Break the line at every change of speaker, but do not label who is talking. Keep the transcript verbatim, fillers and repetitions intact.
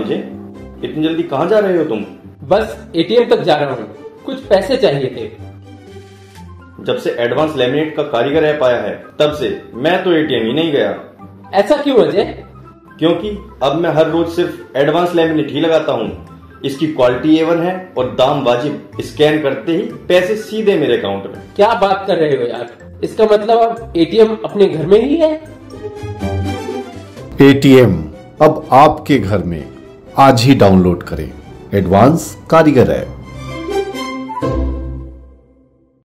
विजय, इतनी जल्दी कहाँ जा रहे हो तुम?
बस एटीएम तक जा रहा हूँ, कुछ पैसे चाहिए थे।
जब से एडवांस लैमिनेट का कारीगर ऐप आया है तब से मैं तो एटीएम ही नहीं गया।
ऐसा क्यों अजय?
क्योंकि अब मैं हर रोज सिर्फ एडवांस लैमिनेट ही लगाता हूँ। इसकी क्वालिटी ए वन है और दाम वाजिब। स्कैन करते ही पैसे सीधे मेरे अकाउंट में।
क्या बात कर रहे हो यार, इसका मतलब अब एटीएम अपने घर में ही है?
एटीएम अब आपके घर में। आज ही डाउनलोड करें एडवांस कारीगर ऐप।